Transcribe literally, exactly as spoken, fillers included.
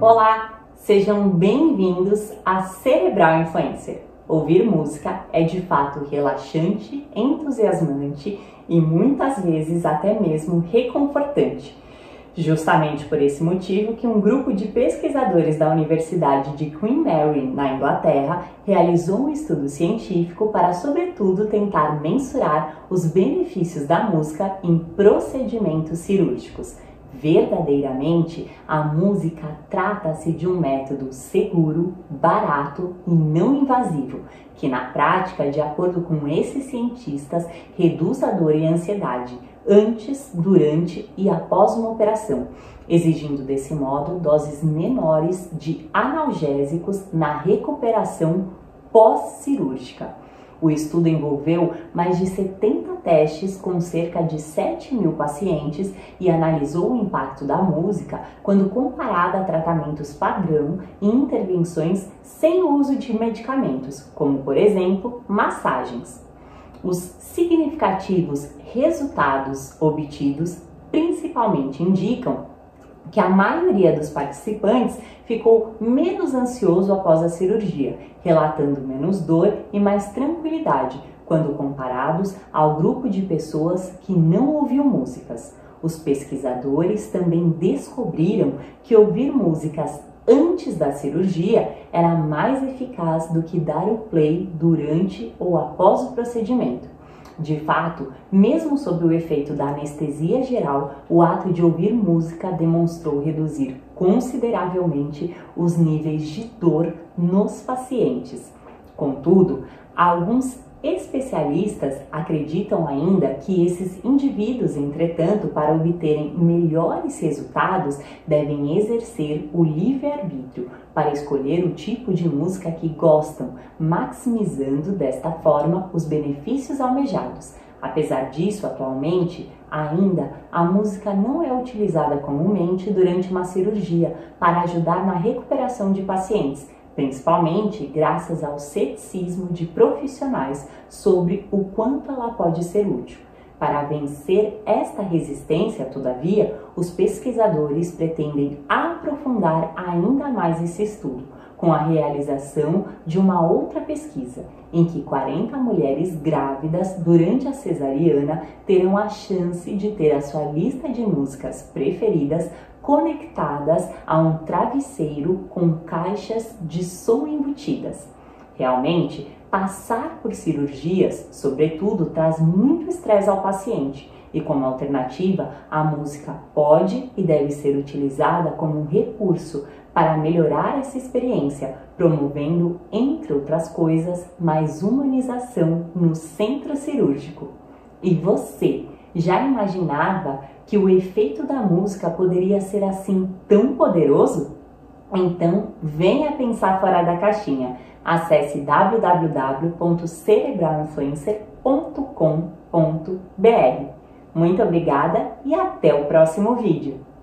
Olá, sejam bem-vindos a Cerebral Influencer. Ouvir música é de fato relaxante, entusiasmante e muitas vezes até mesmo reconfortante. Justamente por esse motivo que um grupo de pesquisadores da Universidade de Queen Mary, na Inglaterra, realizou um estudo científico para, sobretudo, tentar mensurar os benefícios da música em procedimentos cirúrgicos. Verdadeiramente, a música trata-se de um método seguro, barato e não invasivo, que na prática, de acordo com esses cientistas, reduz a dor e a ansiedade antes, durante e após uma operação, exigindo desse modo doses menores de analgésicos na recuperação pós-cirúrgica. O estudo envolveu mais de setenta testes com cerca de sete mil pacientes e analisou o impacto da música quando comparada a tratamentos padrão e intervenções sem uso de medicamentos, como, por exemplo, massagens. Os significativos resultados obtidos principalmente indicam que a maioria dos participantes ficou menos ansioso após a cirurgia, relatando menos dor e mais tranquilidade quando comparados ao grupo de pessoas que não ouviam músicas. Os pesquisadores também descobriram que ouvir músicas antes da cirurgia era mais eficaz do que dar o play durante ou após o procedimento. De fato, mesmo sob o efeito da anestesia geral, o ato de ouvir música demonstrou reduzir consideravelmente os níveis de dor nos pacientes. Contudo, alguns especialistas acreditam ainda que esses indivíduos, entretanto, para obterem melhores resultados, devem exercer o livre-arbítrio para escolher o tipo de música que gostam, maximizando desta forma os benefícios almejados. Apesar disso, atualmente, ainda a música não é utilizada comumente durante uma cirurgia para ajudar na recuperação de pacientes, principalmente graças ao ceticismo de profissionais sobre o quanto ela pode ser útil. Para vencer esta resistência, todavia, os pesquisadores pretendem aprofundar ainda mais esse estudo, com a realização de uma outra pesquisa, em que quarenta mulheres grávidas durante a cesariana terão a chance de ter a sua lista de músicas preferidas conectadas a um travesseiro com caixas de som embutidas. Realmente, passar por cirurgias, sobretudo, traz muito estresse ao paciente e, como alternativa, a música pode e deve ser utilizada como um recurso para melhorar essa experiência, promovendo, entre outras coisas, mais humanização no centro cirúrgico. E você já imaginava que o efeito da música poderia ser assim tão poderoso? Então, venha pensar fora da caixinha. Acesse w w w ponto cerebral influencer ponto com ponto b r. Muito obrigada e até o próximo vídeo!